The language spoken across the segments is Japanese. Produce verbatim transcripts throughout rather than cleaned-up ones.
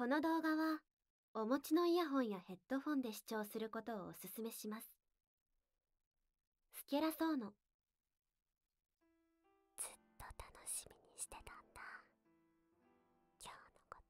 この動画はお持ちのイヤホンやヘッドフォンで視聴することをおすすめします。スケラソーノ、ずっと楽しみにしてたんだ、今日のこと。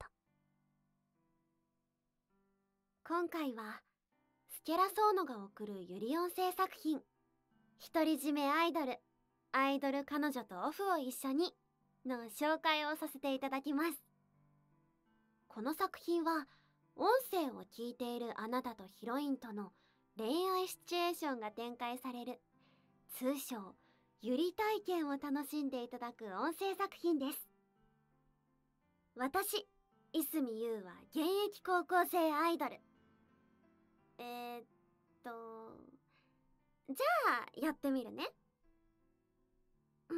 今回はスケラソーノが送るユリ音声作品独り占めアイドルアイドル彼女とオフを一緒にの紹介をさせていただきます。この作品は音声を聞いているあなたとヒロインとの恋愛シチュエーションが展開される、通称ユリ体験を楽しんでいただく音声作品です。私、いすみゆうは現役高校生アイドル。えー、っとじゃあやってみるね。うん。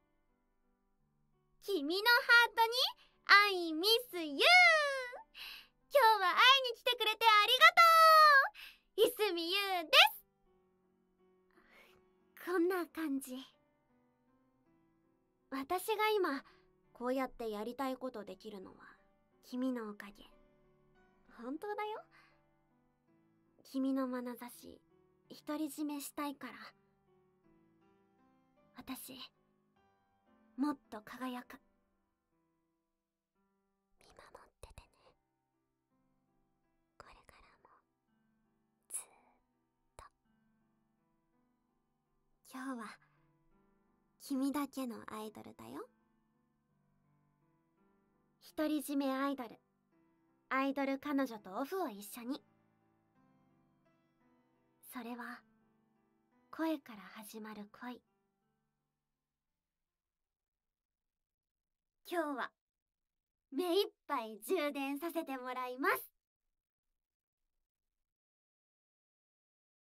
君のハートに I miss you。 今日は会いに来てくれてありがとう、いすみゆうです。こんな感じ。私が今こうやってやりたいことできるのは君のおかげ。本当だよ。君の眼差し独り占めしたいから。私もっと輝く。見守っててね。これからもずーっと。今日は君だけのアイドルだよ。独り占めアイドルアイドル彼女とオフを一緒に。それは声から始まる恋。今日は目いっぱい充電させてもらいます。